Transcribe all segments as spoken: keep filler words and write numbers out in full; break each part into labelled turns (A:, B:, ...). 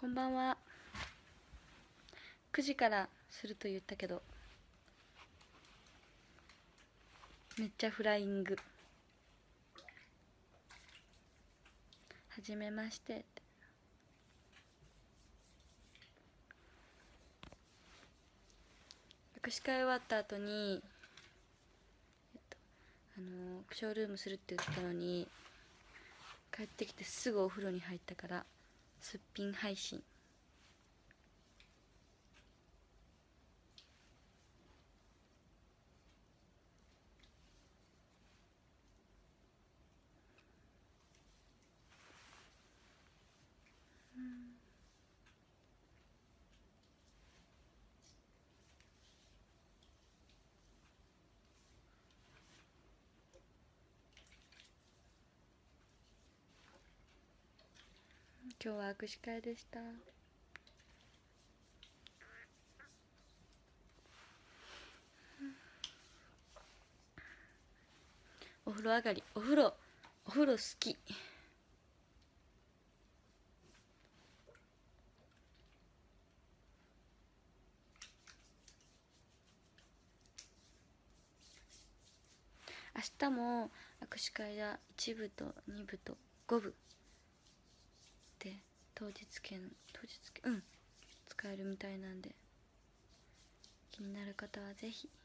A: こんばんは。くじからすると言ったけどめっちゃフライング。はじめましてって。握手会終わった後に、えっと、あのー、ショールームするって言ったのに帰ってきてすぐお風呂に入ったからすっぴん配信。今日は握手会でした。お風呂上がり、お風呂お風呂好き。明日も握手会やいち部とに部とご部で当日券当日券うん使えるみたいなんで、気になる方はぜひ。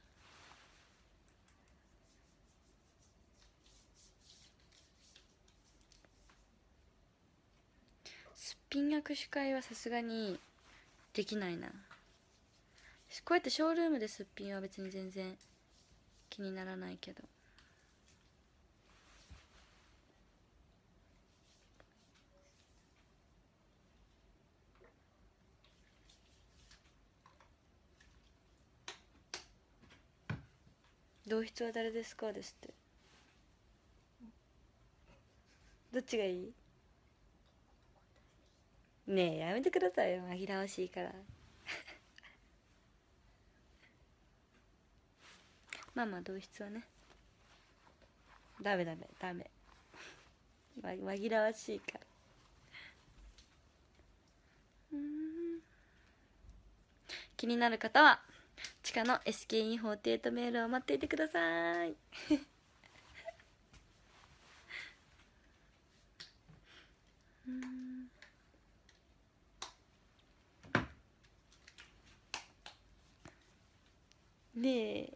A: すっぴん握手会はさすがにできないな。こうやってショールームですっぴんは別に全然気にならないけど、同室は誰ですかですって。どっちがいい？ねえやめてくださいよ、紛らわしいからまあまあ同室はね、ダメダメダメ紛らわしいから。うーん、気になる方は地下の エスケーインフォーティーエイト メールを待っていてくださいうーん、ねえ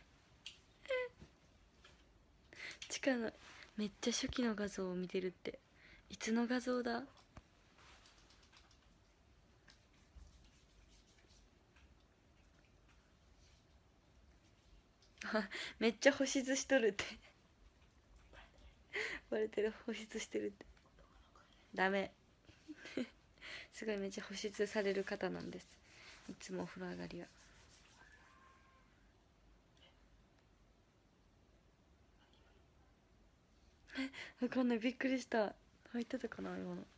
A: 地下のめっちゃ初期の画像を見てるって、いつの画像だ？めっちゃ保湿しとるってバレてる、保湿してるって。ダメすごいめっちゃ保湿される方なんです、いつもお風呂上がりは。わかんない、びっくりした。入ってたかな今の。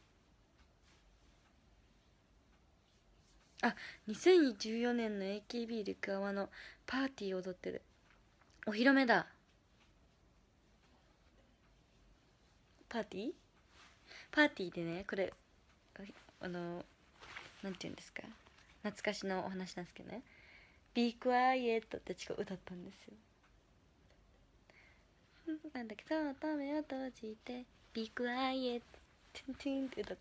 A: あ、にせんじゅうよねんの エーケービー ルクアワのパーティー踊ってる。お披露目だ。パーティーパーティーでね、これあのなんていうんですか、懐かしのお話なんですけどね、Be Quiet ってちこ歌ったんですよ。なんだけど、と目を閉じて Be Quiet トゥントゥンって歌った。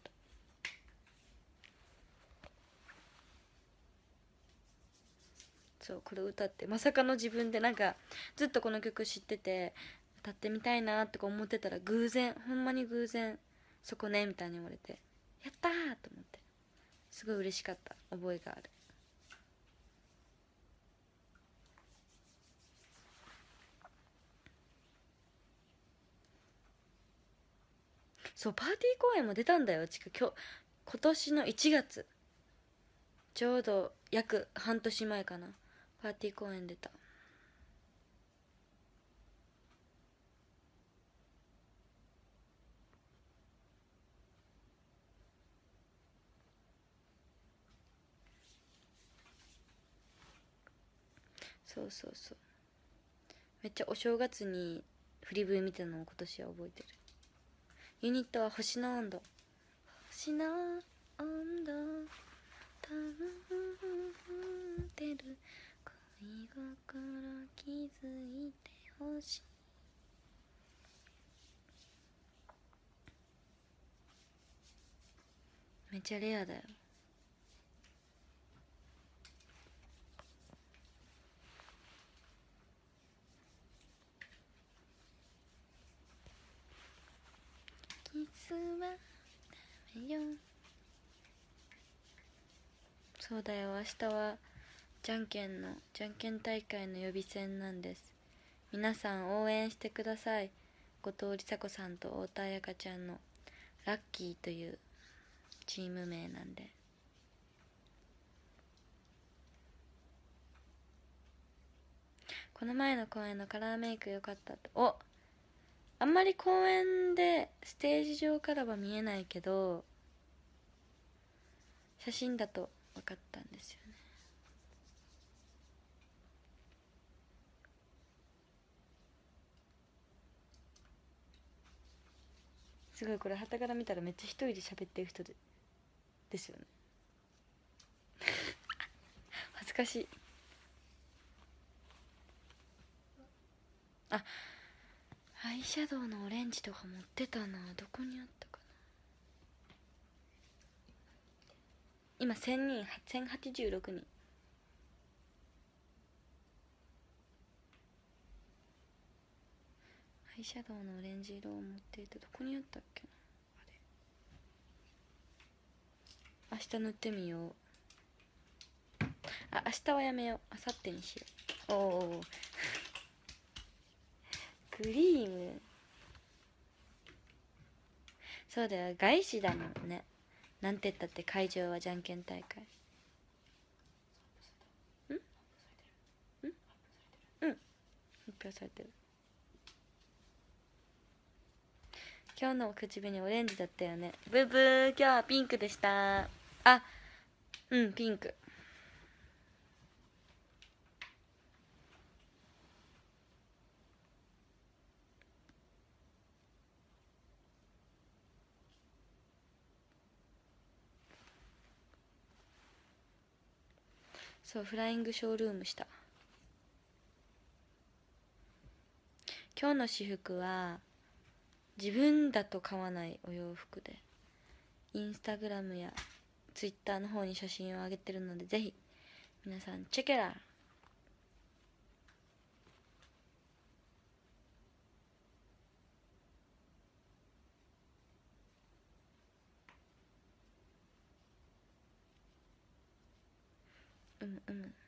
A: そう、これ歌って、まさかの自分でなんかずっとこの曲知ってて歌ってみたいなとか思ってたら、偶然、ほんまに偶然そこねみたいに言われて、やったーと思って、すごい嬉しかった覚えがある。そう、パーティー公演も出たんだよ。ちか今日今年のいちがつ、ちょうど約半年前かな、パーティー公演出た。そうそうそう、めっちゃお正月に振り V 見たのを今年は覚えてる。ユニットは星の温度、星の温度保ってる恋心気づいてほしい。めっちゃレアだよ。キスはダメよ。そうだよ、明日はじゃんけんのじゃんけん大会の予備戦なんです。皆さん応援してください。後藤梨紗子さんと太田彩香ちゃんのラッキーというチーム名なんで。この前の公演のカラーメイク良かったって。お、あんまり公園でステージ上からは見えないけど写真だと分かったんですよね。すごい、これ傍から見たらめっちゃ一人で喋ってる人でですよね恥ずかしい。あ、アイシャドウのオレンジとか持ってたな。どこにあったかな。今せんにん、せんはちじゅうろくにん。アイシャドウのオレンジ色を持っていて、どこにあったっけな。あれ、明日塗ってみよう。あ、明日はやめよう、明後日にしよう。おおクリーム。そうだよ、外資だもんね。なんて言ったって会場はじゃんけん大会。んんうん、発表されてる。今日の口紅オレンジだったよね。ブーブー、今日はピンクでした。あ、うん、ピンク。そう、フライングショールームした。今日の私服は自分だと買わないお洋服で、インスタグラムやツイッターの方に写真を上げてるので、ぜひ皆さんチェケラー。うむうむ。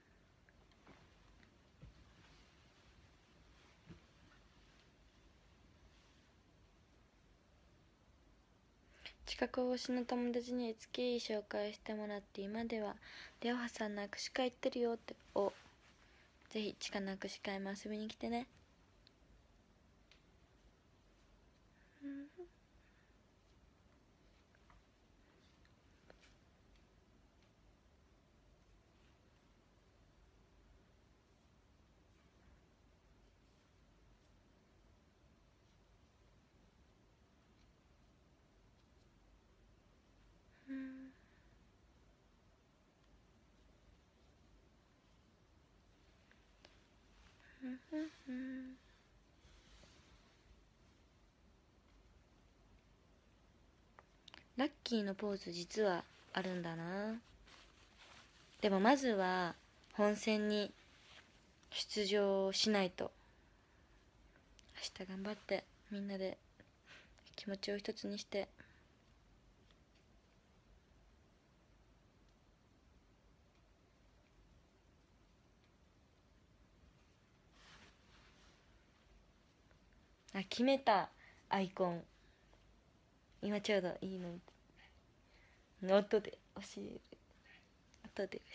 A: 近く推しの友達に月紹介してもらって、今ではレオハさんの握手会行ってるよって。お、ぜひ近の握手会も遊びに来てね。うんうんうん。ラッキーのポーズ実はあるんだな。でもまずは本戦に出場しないと。明日頑張ってみんなで気持ちを一つにして。あ、決めた。アイコン今ちょうどいいの音で教える。音で教える。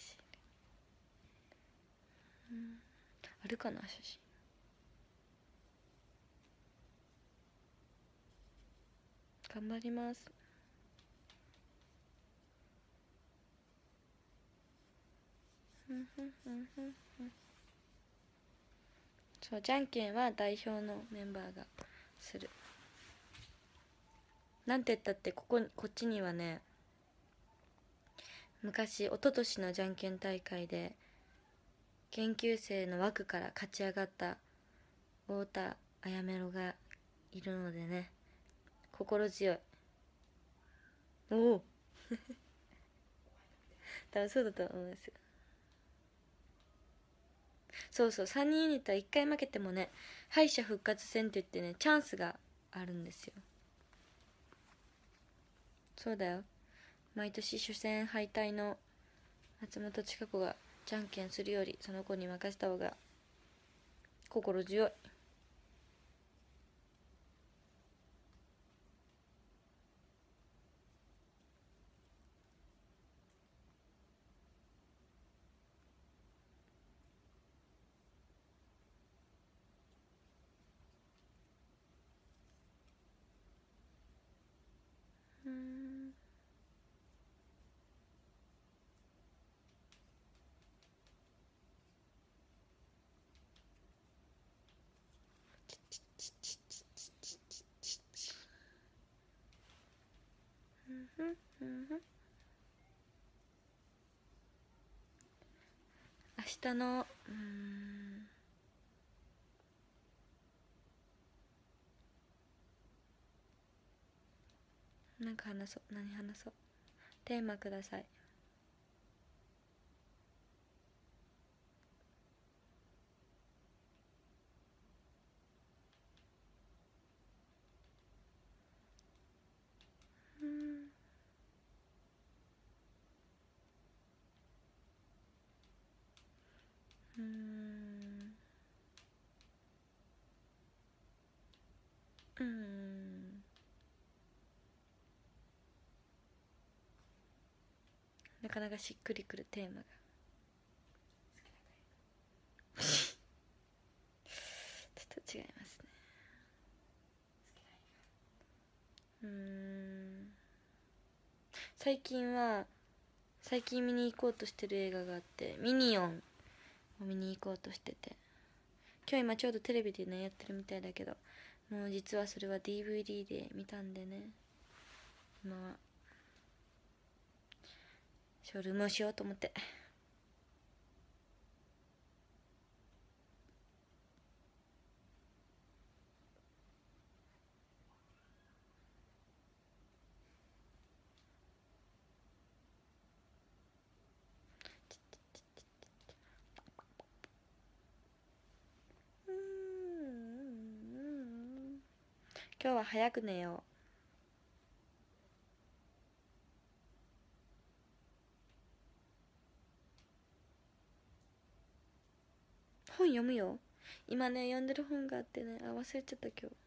A: うん、あるかな写真。頑張ります。そう、じゃんけんは代表のメンバーがする。なんて言ったってこここっちにはね、 昔一昨年のじゃんけん大会で研究生の枠から勝ち上がった太田あやめろがいるのでね、心強い。おお多分そうだと思うんですよ。そうそう、さんにんユニットはいっかい負けてもね、敗者復活戦って言ってね、チャンスがあるんですよ。そうだよ、毎年初戦敗退の松本千佳子がじゃんけんするよりその子に任せた方が心強い。うーん明日のうーんなんか話そう。何話そう。テーマください。うんうーんうーんなかなかしっくりくるテーマがちょっと違いますね。うーん最近は最近見に行こうとしてる映画があって、ミニオンを見に行こうとしてて、今日今ちょうどテレビでねやってるみたいだけど、もう実はそれは ディーブイディー で見たんでね、今はショールームをしようと思って。うーん今日は早く寝よう。本読むよ。今ね読んでる本があってね、あ忘れちゃった今日。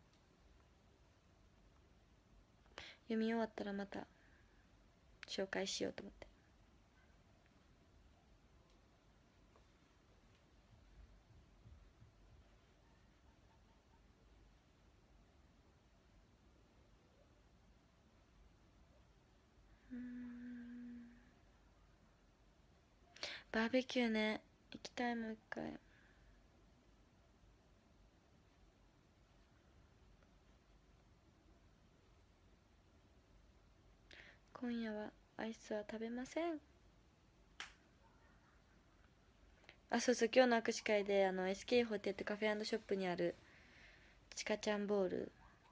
A: 読み終わったらまた紹介しようと思って。うーんバーベキューね行きたい、もう一回。今夜はアイスは食べません。あ、そうそう、今日の握手会であの エスケー ホテルってカフェ&ショップにあるちかちゃんボール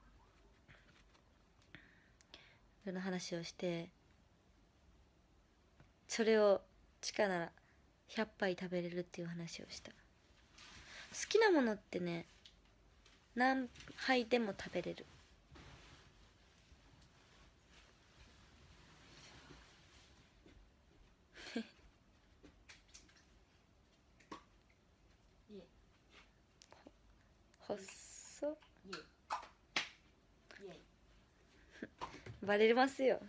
A: の話をして、それをちかならひゃっぱい食べれるっていう話をした。好きなものってね何杯でも食べれる。ほっそバレますよ。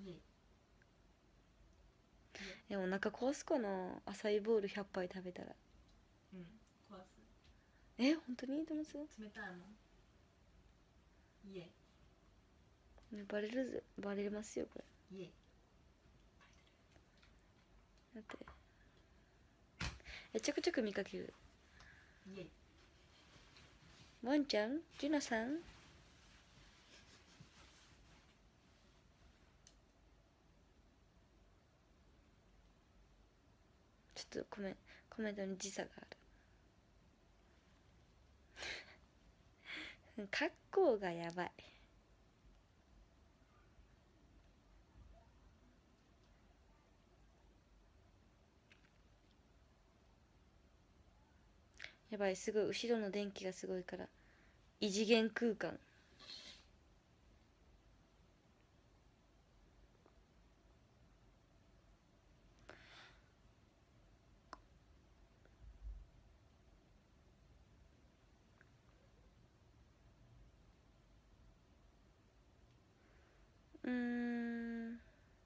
A: でもお腹壊すかな、アサイーボールひゃっぱい食べたら。
B: うん壊す。
A: え、本当にいいと思います。
B: 冷たいもんイエ
A: ねバレるぜ、バレますよこれ。
B: イイエ
A: だってえちょくちょく見かける。
B: イイエ
A: ワンちゃん、ジュナさん。 とコメコメントに時差がある格好がやばい。やばい、すごい後ろの電気がすごいから異次元空間。うーん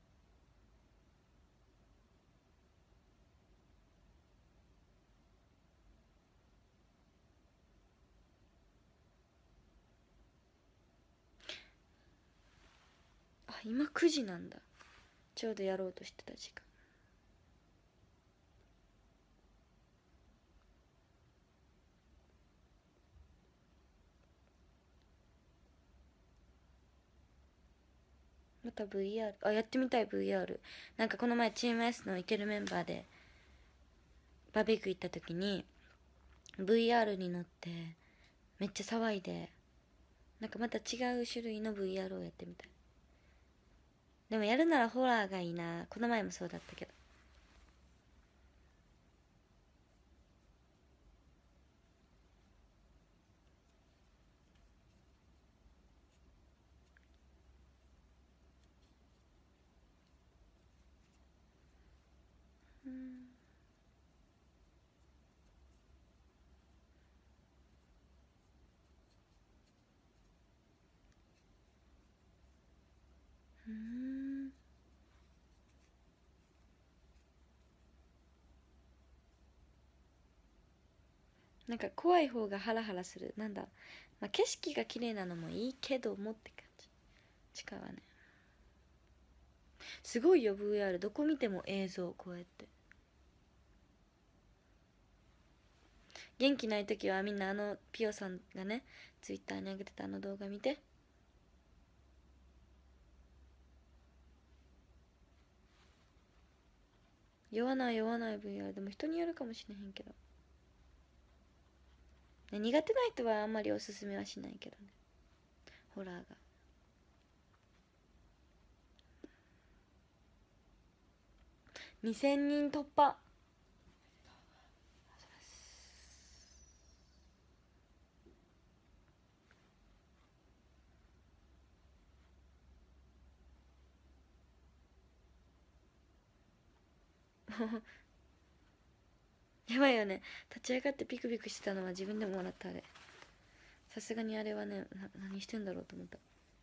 A: あ、今くじなんだ。ちょうどやろうとしてた時間。また ブイアール、 あ、やってみたい。 ブイアール なんかこの前チーム S のイケるメンバーでバーベキュー行った時に ブイアール に乗ってめっちゃ騒いで、なんかまた違う種類の ブイアール をやってみたい。でもやるならホラーがいいな。この前もそうだったけど。うんうんなんか怖い方がハラハラする。なんだ、まあ、景色が綺麗なのもいいけどもって感じ。地下はねすごいよ。 ブイアール どこ見ても映像。こうやって元気ない時はみんなあのピオさんがねツイッターに上げてたあの動画見て。酔わない酔わない ブイアール でも人によるかもしれへんけど、ね、苦手な人はあんまりおすすめはしないけどね、ホラーが。にせんにん突破。やばいよね。立ち上がってピクピクしてたのは自分でも笑った。あれさすがにあれはね、な何してんだろうと思った。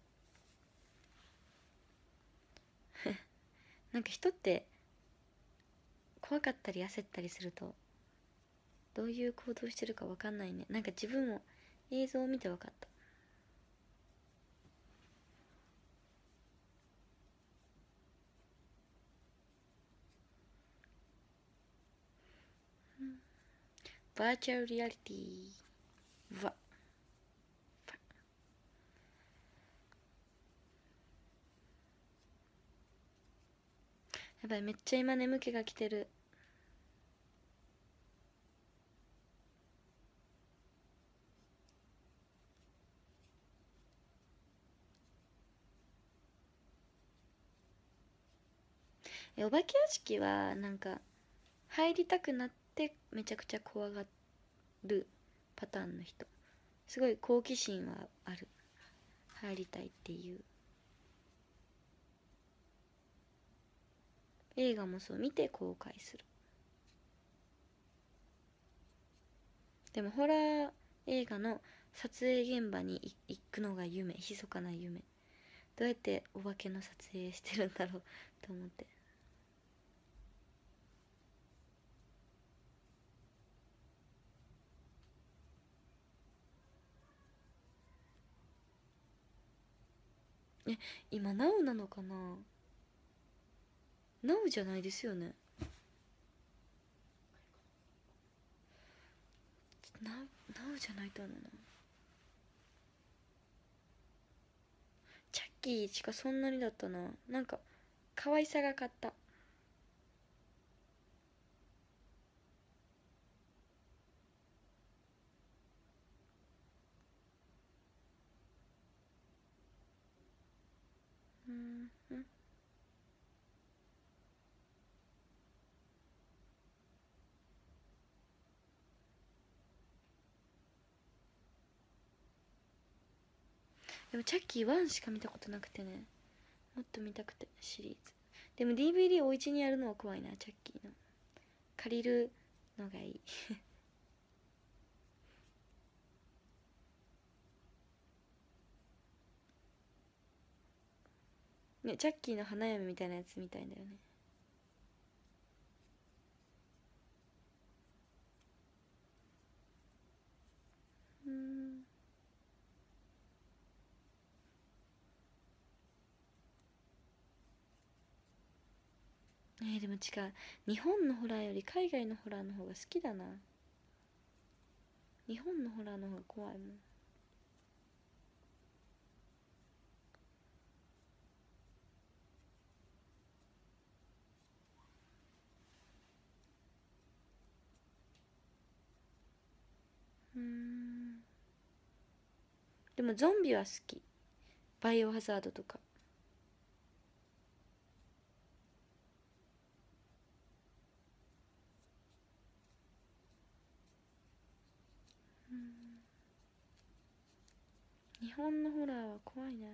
A: なんか人って怖かったり焦ったりするとどういう行動してるか分かんないね。なんか自分も映像を見て分かった。バーチャルリアリティはやばい、めっちゃ今眠気が来てる。えお化け屋敷はなんか入りたくなってめちゃくちゃ怖がるパターンの人、すごい好奇心はある。入りたいっていう。映画もそう見て後悔する。でもホラー映画の撮影現場に行くのが夢、密かな夢。どうやってお化けの撮影してるんだろうと思って。え今ナウなのかな。ナウじゃないですよね。ナウナウじゃないと思うな。チャッキーしかそんなにだったな。なんか可愛さが勝った。 でもチャッキーワンしか見たことなくてね、もっと見たくてシリーズ。でも ディーブイディー お家にやるのは怖いな、チャッキーの借りるのがいいね、チャッキーの花嫁みたいなやつみたいんだよね。うん。えー、でも違う、日本のホラーより海外のホラーの方が好きだな。日本のホラーの方が怖いもん。うーん。でもゾンビは好き。バイオハザードとか。うん。日本のホラーは怖いな。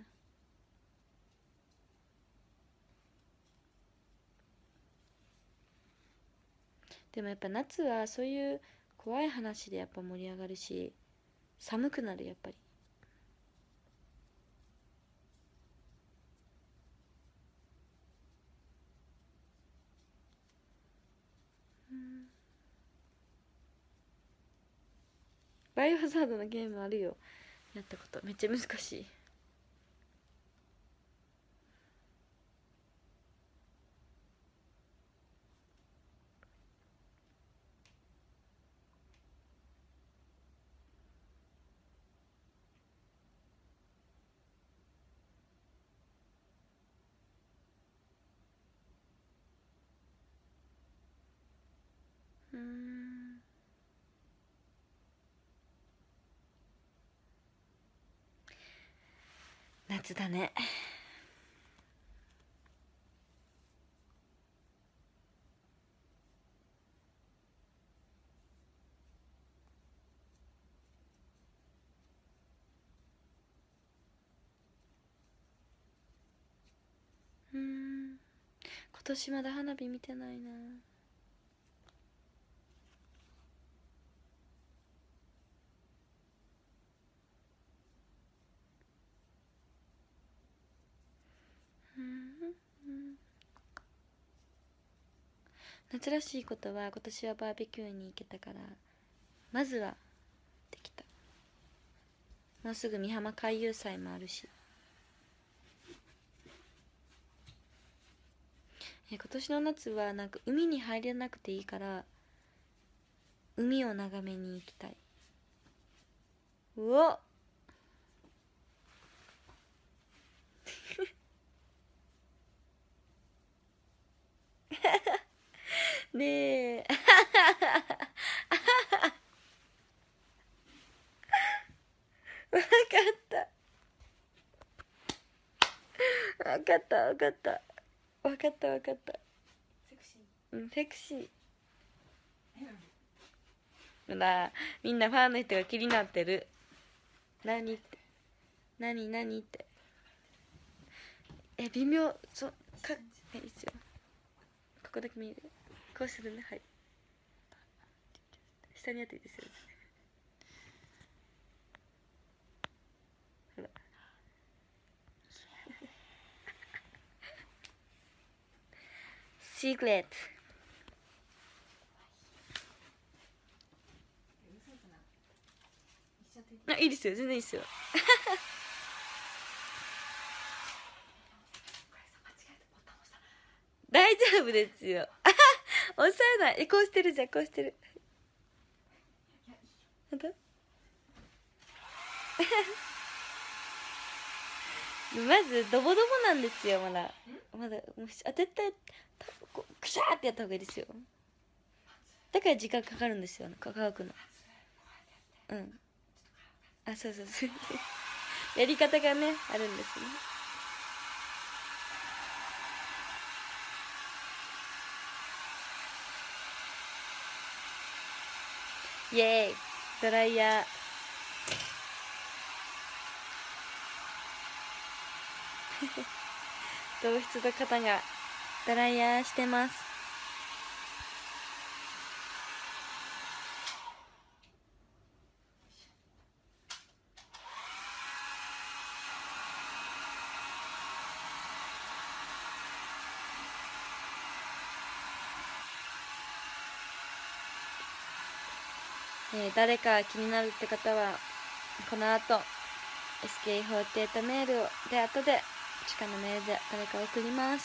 A: でもやっぱ夏はそういう怖い話でやっぱ盛り上がるし、寒くなるやっぱり。うん。バイオハザードのゲームあるよ、やったこと。めっちゃ難しい。うーん。夏だね。うーん。今年まだ花火見てないな。うん。夏らしいことは今年はバーベキューに行けたから、まずはできた。もうすぐ美浜海遊祭もあるし。え今年の夏はなんか海に入れなくていいから海を眺めに行きたい。うおねえ分かった分かった分かった分かった分かった。
B: セクシ
A: ーうんセクシーほらみんなファンの人が気になってる。何って何何ってえ微妙そかえいいですよ。ここだけ見える。こうするね。はい下にやっていいですよ。ほらシークレット。あいいですよ全然いいですよ大丈夫ですよ押さないえこうしてるじゃんこうしてる本当まずドボドボなんですよまだまだもうあ絶対こうクシャーってやった方がいいですよ。だから時間かかるんですよ乾くの。うんあそうそうそうやり方がねあるんですね。イエーイドライヤー同室の方がドライヤーしてます。えー、誰か気になるって方はこの後 エスケーフォーティーエイト メールをで後で地下のメールで誰か送ります。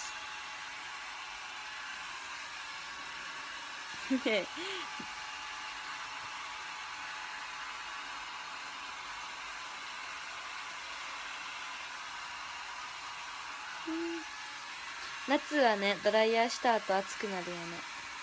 A: 夏はねドライヤーした後暑くなるよね。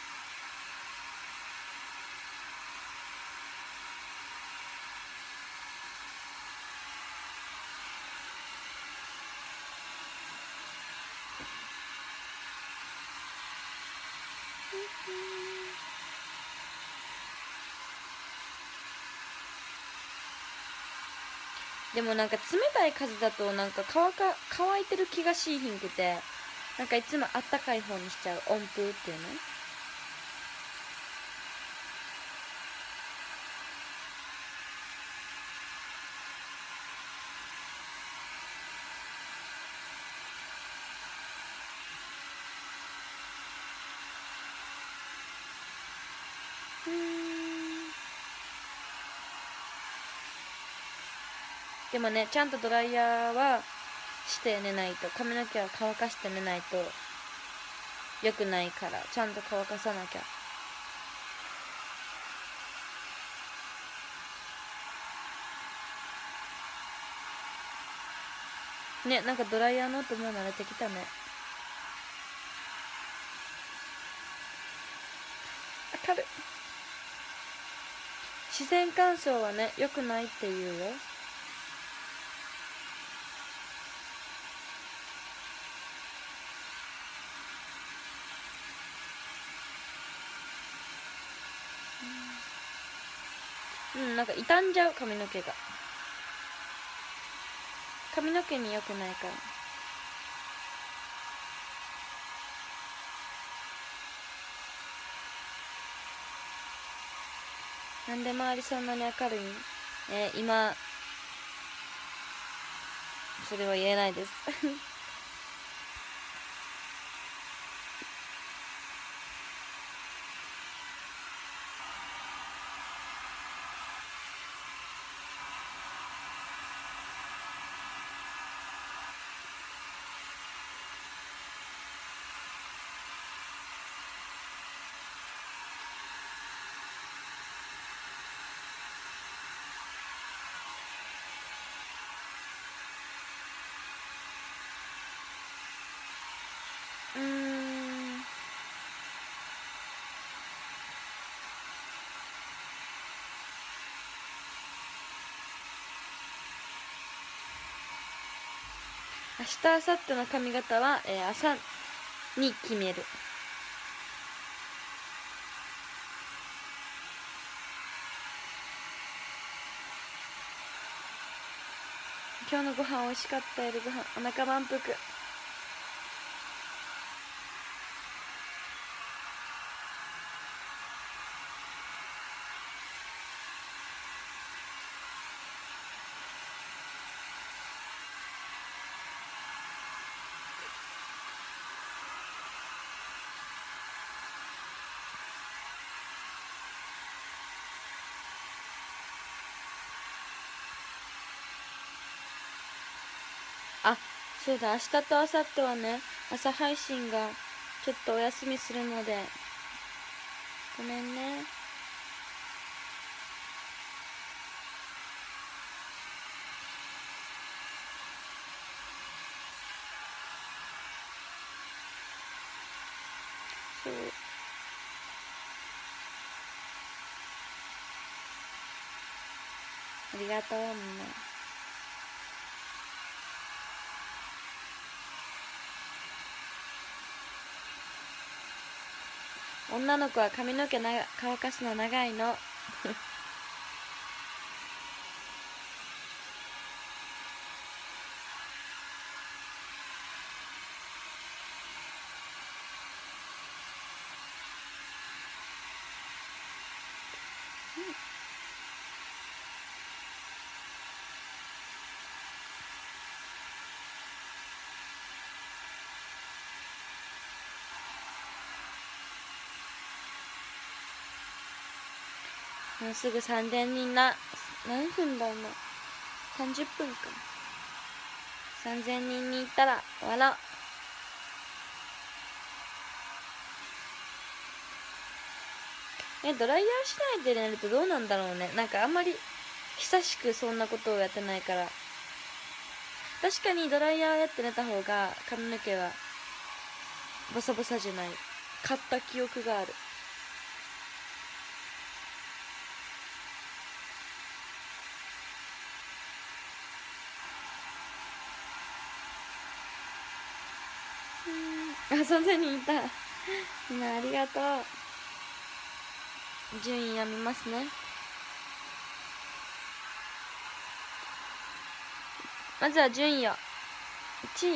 A: でもなんか冷たい風だとなんか乾か乾いてる気がしひんくて、なんかいつもあったかい方にしちゃう。温風っていうね。うーんでもねちゃんとドライヤーはして寝ないと、髪の毛は乾かして寝ないと良くないから、ちゃんと乾かさなきゃ。ね、なんかドライヤーの音もう慣れてきたね。明るい。自然乾燥はね良くないって言うよ。うん、なんか傷んじゃう髪の毛が。髪の毛に良くないから。なんで周りそんなに明るいん？えー、今それは言えないですうーん明日明後日の髪型は、えー、朝に決める。今日のご飯美味しかった。夜ご飯お腹満腹。あ、そうだ、明日と明後日はね朝配信がちょっとお休みするのでごめんね。そう、ありがとうみんな。女の子は髪の毛な乾かすの長いのもうすぐさんぜんにんな、何分だ今、さんじゅっぷんか。さんぜんにんに行ったら終わろう。え、ドライヤーしないで寝るとどうなんだろうね。なんかあんまり久しくそんなことをやってないから。確かにドライヤーやって寝た方が髪の毛はボサボサじゃない。買った記憶がある。あ、そんなにいた。みんなありがとう。順位読みますね。まずは順位を。いちい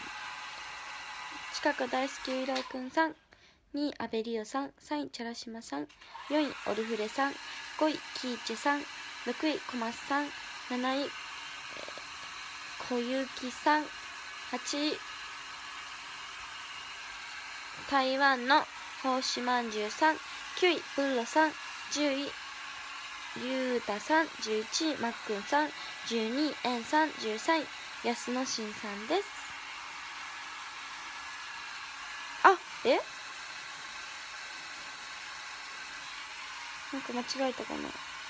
A: 近く大好きういろうくんさん、にい阿部リオさん、さんいチャラシマさん、よんいオルフレさん、ごいキーチェさん、ろくいコマスさん、なない、えー、小雪さん、はちい台湾の奉仕まんじゅうさん、きゅういブルロさん、じゅういゆうたさん、じゅういちいまっくんさん、じゅうにいえんさん、じゅうさんい安野しんさんです。あ、えなんか間違えたかな。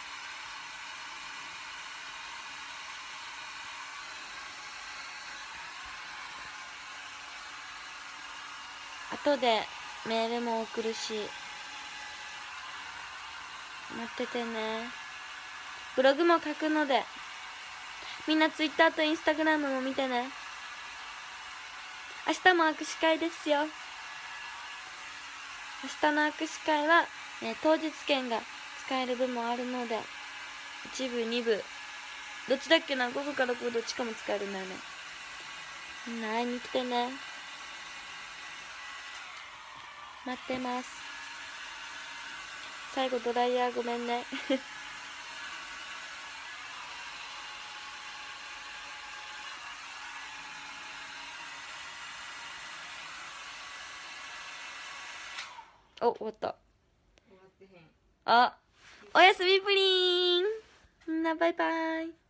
A: 後でメールも送るし待っててね。ブログも書くのでみんなツイッターとインスタグラムも見てね。明日も握手会ですよ。明日の握手会は、ね、当日券が使える部もあるので、いち部に部どっちだっけな、ごぶかろくぶどっちかも使えるんだよね。みんな会いに来てね。待ってます。最後ドライヤーごめんねお、終わった。
B: 終わってへん。
A: あ、おやすみプリン。みんなバイバイ。